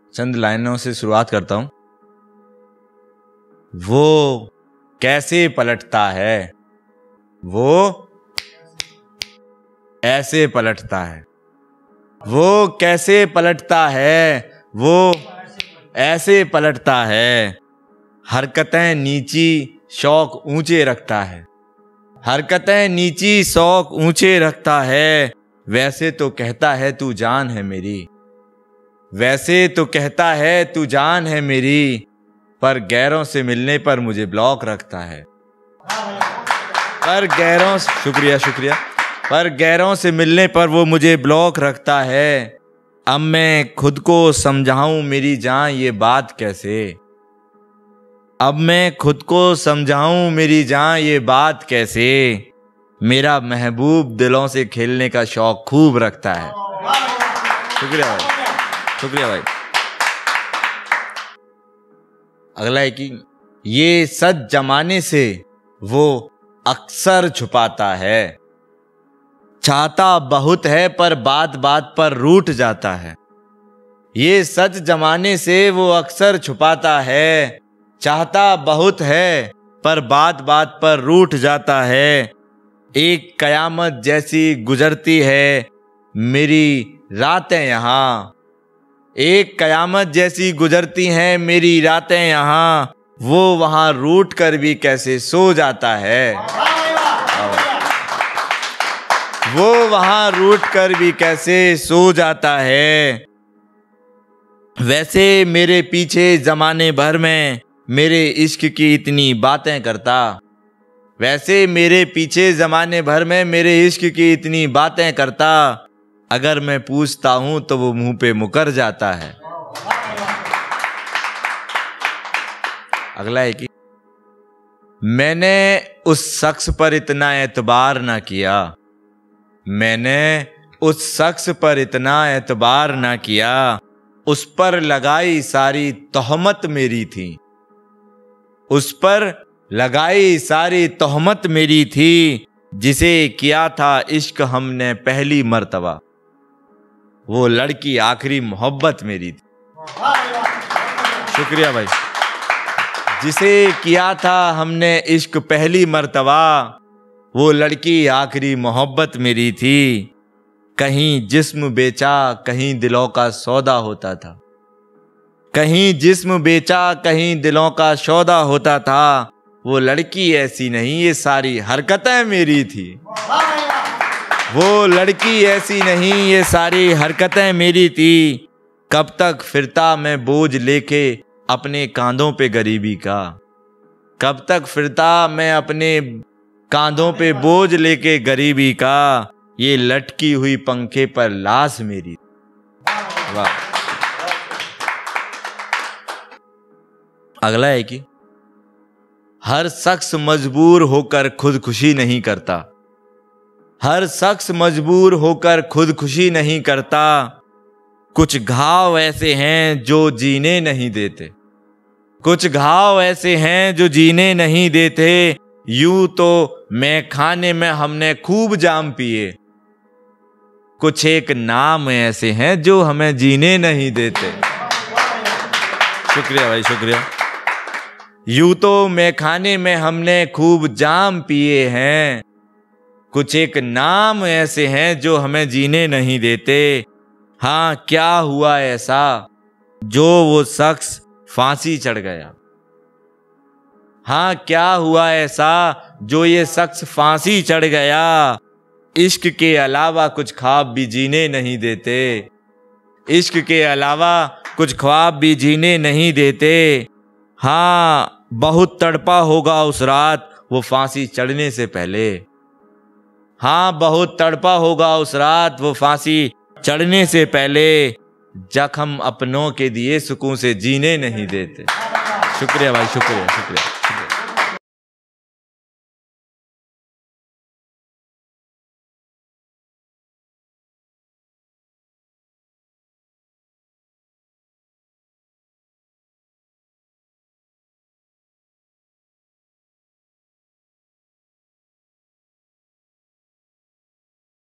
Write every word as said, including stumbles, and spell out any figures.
चंद लाइनों से शुरुआत करता हूं। वो कैसे पलटता है, वो ऐसे पलटता है। वो कैसे पलटता है, वो ऐसे पलटता है। हरकतें नीची शौक ऊंचे रखता है। हरकतें नीची शौक ऊंचे रखता है। वैसे तो कहता है तू जान है मेरी, वैसे तो कहता है तू जान है मेरी, पर गैरों से मिलने पर मुझे ब्लॉक रखता है। पर गैरों शुक्रिया शुक्रिया पर गैरों से मिलने पर वो मुझे ब्लॉक रखता है। अब मैं खुद को समझाऊं मेरी जान ये बात कैसे, अब मैं खुद को समझाऊं मेरी जान ये बात कैसे। मेरा महबूब दिलों से खेलने का शौक खूब रखता है। शुक्रिया भाई, शुक्रिया भाई। अगला है कि ये सच जमाने से वो अक्सर छुपाता है। चाहता बहुत है पर बात बात पर रूठ जाता है। ये सच जमाने से वो अक्सर छुपाता है। चाहता बहुत है पर बात बात पर रूठ जाता है। एक कयामत जैसी गुजरती है मेरी रातें यहाँ, एक कयामत जैसी गुजरती हैं मेरी रातें यहाँ। वो वहां रूठ कर भी कैसे सो जाता है, वो वहां रूठ कर भी कैसे सो जाता है। वैसे मेरे पीछे जमाने भर में मेरे इश्क की इतनी बातें करता, वैसे मेरे पीछे जमाने भर में मेरे इश्क की इतनी बातें करता। अगर मैं पूछता हूं तो वो मुंह पे मुकर जाता है। अगला है कि मैंने उस शख्स पर इतना एतबार ना किया, मैंने उस शख्स पर इतना एतबार ना किया। उस पर लगाई सारी तोहमत मेरी थी, उस पर लगाई सारी तोहमत मेरी थी। जिसे किया था इश्क हमने पहली मर्तबा, वो लड़की आखिरी मोहब्बत मेरी थी। शुक्रिया भाई। जिसे किया था हमने इश्क पहली मर्तबा, वो लड़की आखिरी मोहब्बत मेरी थी। कहीं जिस्म बेचा कहीं दिलों का सौदा होता था, कहीं जिस्म बेचा कहीं दिलों का सौदा होता था। वो लड़की ऐसी नहीं ये सारी हरकतें मेरी थी, वो लड़की ऐसी नहीं ये सारी हरकतें मेरी थी। कब तक फिरता मैं बोझ लेके अपने कांधों पे गरीबी का, कब तक फिरता मैं अपने कांधों पे बोझ लेके गरीबी का। ये लटकी हुई पंखे पर लाश मेरी। वाह। अगला है कि हर शख्स मजबूर होकर खुदकुशी नहीं करता, हर शख्स मजबूर होकर खुदकुशी नहीं करता। कुछ घाव ऐसे हैं जो जीने नहीं देते, कुछ घाव ऐसे हैं जो जीने नहीं देते। यूं तो मैं खाने में हमने खूब जाम पिए, कुछ एक नाम ऐसे हैं जो हमें जीने नहीं देते। शुक्रिया भाई, शुक्रिया। यूं तो मैं खाने में हमने खूब जाम पिए हैं, कुछ एक नाम ऐसे हैं जो हमें जीने नहीं देते। हाँ क्या हुआ ऐसा जो वो शख्स फांसी चढ़ गया, हाँ क्या हुआ ऐसा जो ये शख्स फांसी चढ़ गया। इश्क के अलावा कुछ ख्वाब भी जीने नहीं देते, इश्क के अलावा कुछ ख्वाब भी जीने नहीं देते। हाँ बहुत तड़पा होगा उस रात वो फांसी चढ़ने से पहले, हाँ बहुत तड़पा होगा उस रात वो फांसी चढ़ने से पहले। जख्म अपनों के दिए सुकून से जीने नहीं देते। शुक्रिया भाई, शुक्रिया शुक्रिया।